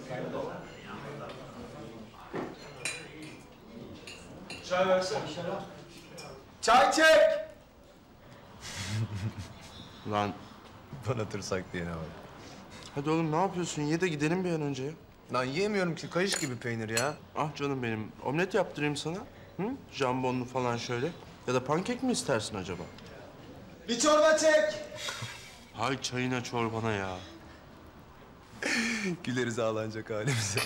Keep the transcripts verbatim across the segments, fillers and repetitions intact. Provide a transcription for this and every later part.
Çay versene. Çay çek! Lan Bana tırsak diyene bak. hadi oğlum ne yapıyorsun? Ye de gidelim bir an önce ya. Lan yiyemiyorum ki kayış gibi peynir ya. Ah canım benim. Omlet yaptırayım sana. Hı? Jambonlu falan şöyle. Ya da pankek mi istersin acaba? Bir çorba çek! Hay çayına çorbana ya. Güleriz ağlanacak halimize.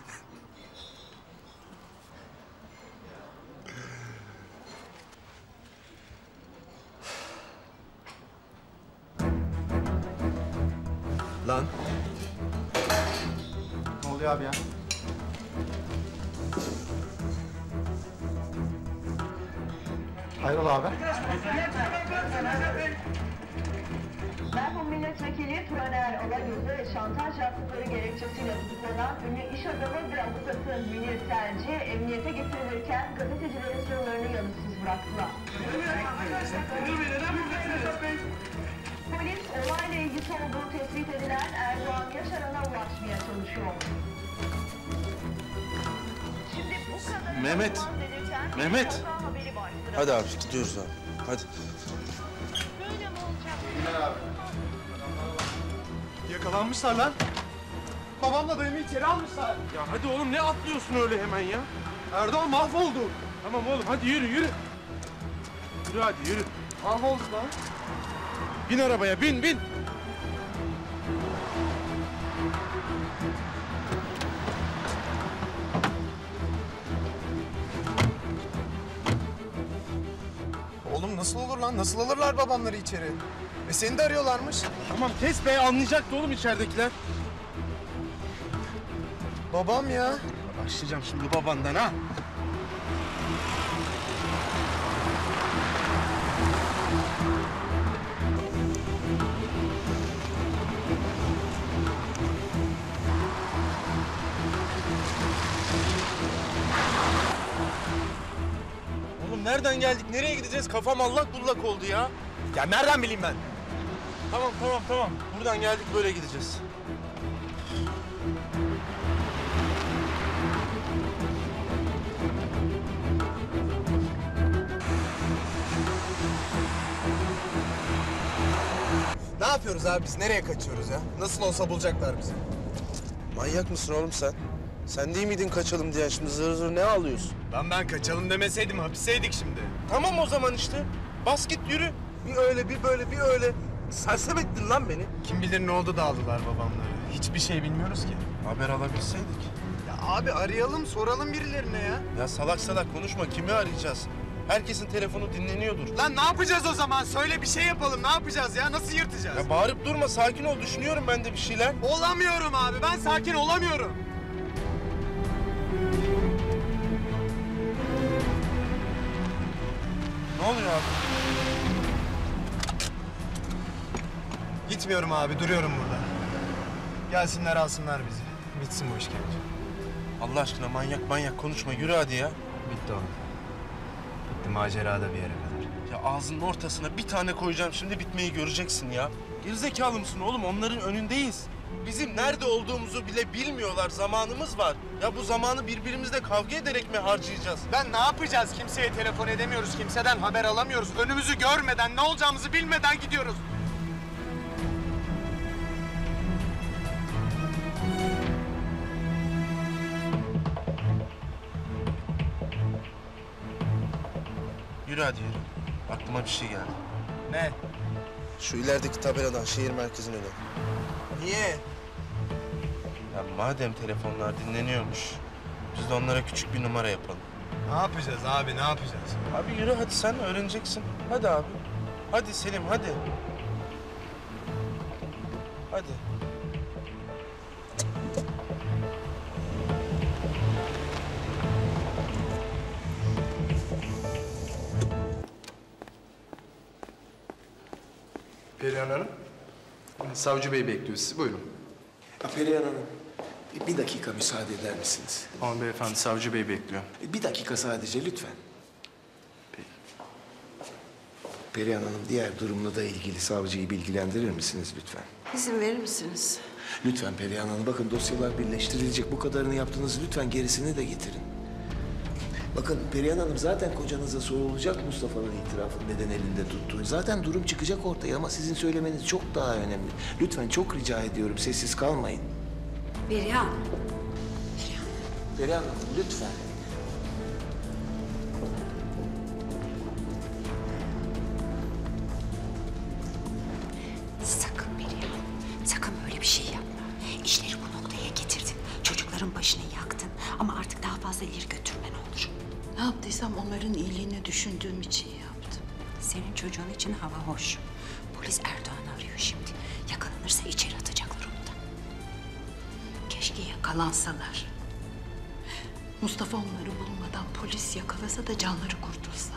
Lan. Ne oluyor abi ya? Hayrola abi? Merhum milletvekili Turaner Alagöz'ü ve şantaj yaptıkları gerekçesiyle tutuklanan ünlü iş adamı ve avukatı Münir Selci emniyete getirilirken gazetecilerin sorularını yanıtsız bıraktılar. Polis olayla ilgisi olduğu tespit edilen Erdoğan Yaşaran'a ulaşmaya çalışıyor. Şimdi bu kadar Mehmet, Mehmet. Hadi abi gidiyoruz abi. Hadi. Böyle mi olacak? Yakalanmışlar lan. Babamla dayımı içeri almışlar. Ya hadi oğlum ne atlıyorsun öyle hemen ya? Erdoğan mahvoldu. Tamam oğlum hadi yürü yürü. Yürü hadi yürü. Mahvolduk lan. Bin arabaya bin bin. Oğlum nasıl olur lan? Nasıl alırlar babamları içeri? E seni de arıyorlarmış. Tamam kes be anlayacaktı oğlum içeridekiler. Babam ya. Başlayacağım şimdi babandan ha. Oğlum nereden geldik? Nereye gideceğiz? Kafam allak bullak oldu ya. Ya nereden bileyim ben? Tamam tamam tamam. Buradan geldik böyle gideceğiz. Ne yapıyoruz abi biz? Nereye kaçıyoruz ya? Nasıl olsa bulacaklar bizi. Manyak mısın oğlum sen? Sen değil miydin kaçalım diye şimdi zır zır ne ağlıyorsun? Lan ben kaçalım demeseydim hapisteydik şimdi. Tamam o zaman işte. Bas git yürü. Bir öyle bir böyle bir öyle. Sersem ettin lan beni. Kim bilir ne oldu da aldılar babamları. Hiçbir şey bilmiyoruz ki. Haber alabilseydik. Ya abi arayalım, soralım birilerine ya. Ya salak salak konuşma. Kimi arayacağız? Herkesin telefonu dinleniyordur. Lan ne yapacağız o zaman? Söyle bir şey yapalım. Ne yapacağız ya? Nasıl yırtacağız? Ya bağırıp durma. Sakin ol. Düşünüyorum ben de bir şeyler. Olamıyorum abi. Ben sakin olamıyorum. Ne oluyor abi? Gitmiyorum abi. Duruyorum burada. Gelsinler alsınlar bizi. Bitsin bu işkence. Allah aşkına manyak manyak konuşma. Yürü hadi ya. Bitti oğlum. Bitti macera da bir yere kadar. Ya ağzının ortasına bir tane koyacağım. Şimdi bitmeyi göreceksin ya. Gerizekalı mısın oğlum? Onların önündeyiz. Bizim nerede olduğumuzu bile bilmiyorlar. Zamanımız var. Ya bu zamanı birbirimizle kavga ederek mi harcayacağız? Ben ne yapacağız? Kimseye telefon edemiyoruz. Kimseden haber alamıyoruz. Önümüzü görmeden, ne olacağımızı bilmeden gidiyoruz. Yürü hadi yürü. Aklıma bir şey geldi. Ne? Şu ilerideki tabeladan şehir merkezine dön. Niye? Ya madem telefonlar dinleniyormuş, biz de onlara küçük bir numara yapalım. Ne yapacağız abi? Ne yapacağız? Abi yürü hadi sen öğreneceksin. Hadi abi. Hadi Selim hadi. Hadi. Perihan Hanım, savcı bey bekliyor sizi. Buyurun. Perihan Hanım, bir dakika müsaade eder misiniz? Aman beyefendi, savcı bey bekliyor. Bir dakika sadece lütfen. Peki. Perihan Hanım, diğer durumla da ilgili savcıyı bilgilendirir misiniz lütfen? İzin verir misiniz? Lütfen Perihan Hanım, bakın dosyalar birleştirilecek. Bu kadarını yaptınız, lütfen gerisini de getirin. Bakın Perihan Hanım, zaten kocanıza sorulacak Mustafa'nın itirafını neden elinde tuttuğu. Zaten durum çıkacak ortaya ama sizin söylemeniz çok daha önemli. Lütfen çok rica ediyorum, sessiz kalmayın. Perihan. Perihan Hanım, lütfen. Sakın Perihan. Sakın böyle bir şey yapma. İşleri bu noktaya getirdin. Çocukların başını yaktın. Ama artık daha fazla ileri götürme ne olur. Ne yaptıysam onların iyiliğini düşündüğüm için yaptım. Senin çocuğun için hava hoş. Polis Erdoğan'ı arıyor şimdi. Yakalanırsa içeri atacaklar onu da. Keşke yakalansalar. Mustafa onları bulmadan polis yakalasa da canları kurtulsa.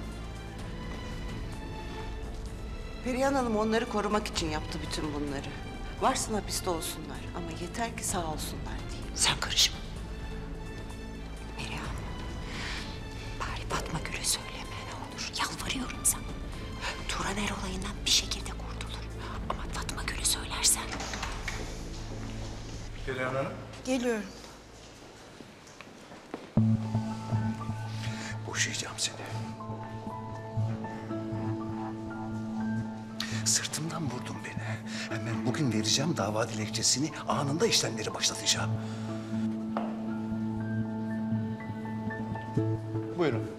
Perihan Hanım onları korumak için yaptı bütün bunları. Varsın hapiste olsunlar ama yeter ki sağ olsunlar diye. Sen karışma. Perihan. Bari Fatma Gül'e söyleme ne olur. Yalvarıyorum sana. Turaner olayından bir şekilde kurtulur. Ama Fatma Gül'e söylersen... Perihan Hanım. Geliyorum. Boşayacağım seni. Sırtımdan vurdun beni. Hemen bugün vereceğim dava dilekçesini, anında işlemleri başlatacağım. Buyurun.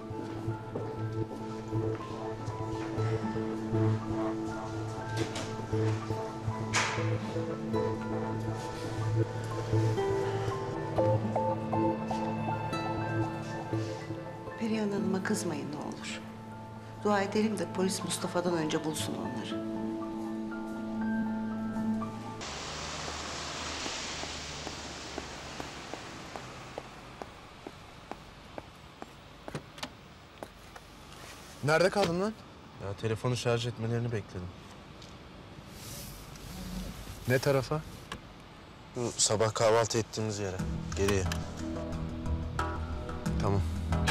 Perihan Hanım'a kızmayın ne olur. Dua edelim de polis Mustafa'dan önce bulsun onları. Nerede kaldın lan? Ya telefonu şarj etmelerini bekledim. Ne tarafa? Bu sabah kahvaltı ettiğimiz yere. Geriye. Tamam.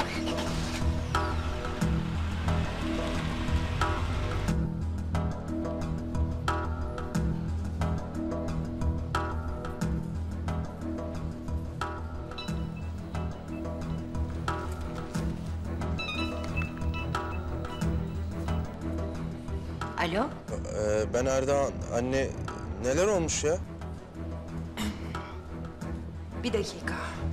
Alo? Ee, ben Erdoğan. Anne neler olmuş ya? Bir dakika.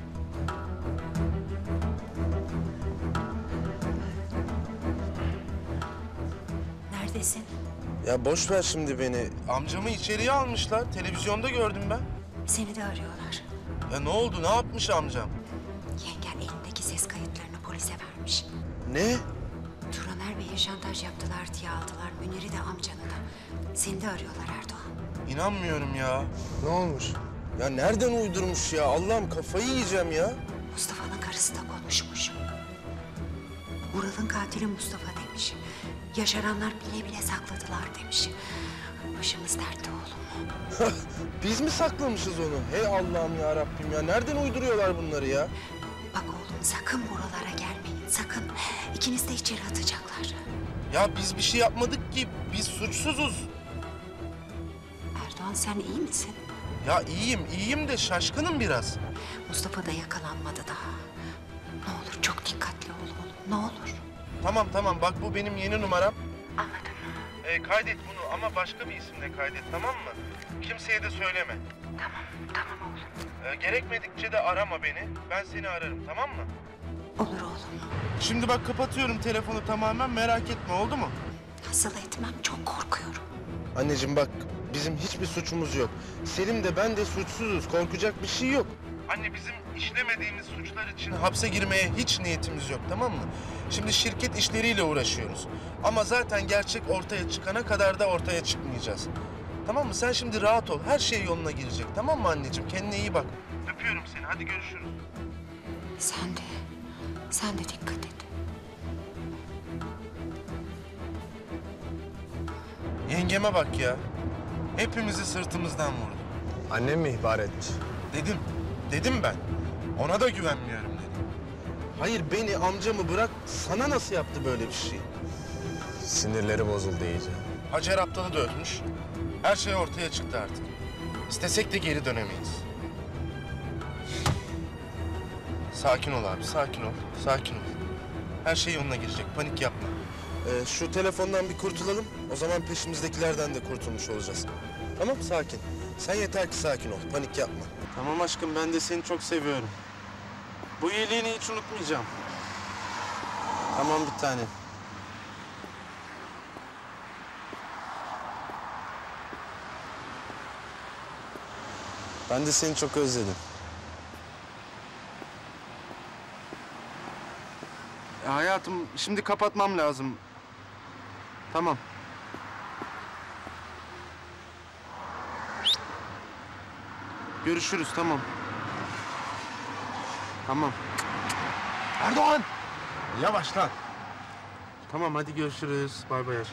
Neredesin? Ya boş ver şimdi beni. Amcamı içeriye almışlar. Televizyonda gördüm ben. Seni de arıyorlar. Ya ne oldu? Ne yapmış amcam? Yengen elindeki ses kayıtlarını polise vermiş. Ne? Turaner Bey'e şantaj yaptılar diye aldılar. Münir'i de amcanı da. Seni de arıyorlar Erdoğan. İnanmıyorum ya. Ne olmuş? Ya nereden uydurmuş ya? Allah'ım kafayı yiyeceğim ya. Mustafa'nın karısı da konuşmuş. Vural'ın katili Mustafa demiş. Yaşaranlar bile bile sakladılar demiş. Başımız dertte oğlum. Biz mi saklamışız onu? Hey Allah'ım ya Rabbim ya. Nereden uyduruyorlar bunları ya? Bak oğlum sakın buralara gelmeyin sakın. İkiniz de içeri atacaklar. Ya biz bir şey yapmadık ki. Biz suçsuzuz. Erdoğan sen iyi misin? Ya iyiyim, iyiyim de şaşkınım biraz. Mustafa da yakalanmadı daha. Ne olur çok dikkatli ol oğlum ne olur. Tamam tamam bak bu benim yeni numaram. Anladım. Ee, kaydet bunu ama başka bir isimle kaydet tamam mı? Kimseye de söyleme. Tamam tamam oğlum. Ee, gerekmedikçe de arama beni. Ben seni ararım tamam mı? Olur oğlum. Şimdi bak kapatıyorum telefonu tamamen merak etme oldu mu? Nasıl etmem çok korkuyorum. Anneciğim bak bizim hiçbir suçumuz yok. Selim de ben de suçsuzuz. Korkacak bir şey yok. Anne bizim işlemediğimiz suçlar için hapse girmeye hiç niyetimiz yok tamam mı? Şimdi şirket işleriyle uğraşıyoruz. Ama zaten gerçek ortaya çıkana kadar da ortaya çıkmayacağız. Tamam mı? Sen şimdi rahat ol. Her şey yoluna girecek. Tamam mı anneciğim? Kendine iyi bak. Öpüyorum seni. Hadi görüşürüz. Sen de, sen de dikkat et. Yengeme bak ya. Hepimizi sırtımızdan vurdu. Annem mi ihbar etmiş? Dedim. Dedim ben. Ona da güvenmiyorum dedim. Hayır beni amcamı bırak. Sana nasıl yaptı böyle bir şey? Sinirleri bozuldu iyice. Hacer Aptal'ı da ötmüş. Her şey ortaya çıktı artık. İstesek de geri dönemeyiz. Sakin ol abi, sakin ol. Sakin ol. Her şey yoluna girecek, panik yapma. Ee, şu telefondan bir kurtulalım. O zaman peşimizdekilerden de kurtulmuş olacağız. Tamam, sakin. Sen yeter ki sakin ol, panik yapma. Tamam aşkım, ben de seni çok seviyorum. Bu iyiliğini hiç unutmayacağım. Tamam bir tane. Ben de seni çok özledim. E hayatım, şimdi kapatmam lazım. Tamam. Görüşürüz, tamam. Tamam. Erdoğan! Yavaş lan. Tamam, hadi görüşürüz. Bay bay.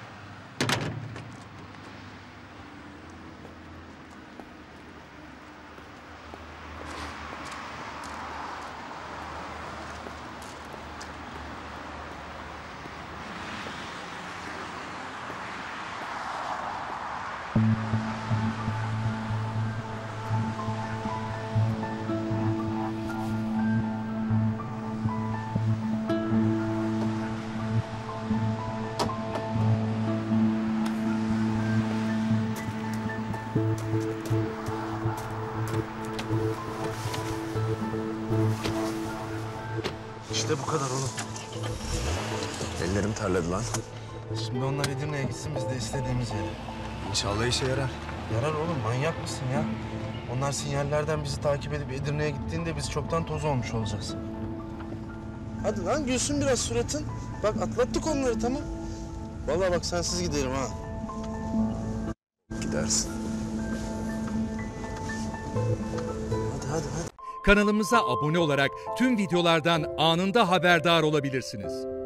İşte bu kadar oğlum. Ellerim terledi lan. Şimdi onlar Edirne'ye gitsin, biz de istediğimiz yere. İnşallah işe yarar. Yarar oğlum, manyak mısın ya? Onlar sinyallerden bizi takip edip Edirne'ye gittiğinde biz çoktan toz olmuş olacağız. Hadi lan, gülsün biraz suratın. Bak atlattık onları, tamam. Vallahi bak sensiz giderim ha. Gidersin. Hadi hadi hadi. Kanalımıza abone olarak tüm videolardan anında haberdar olabilirsiniz.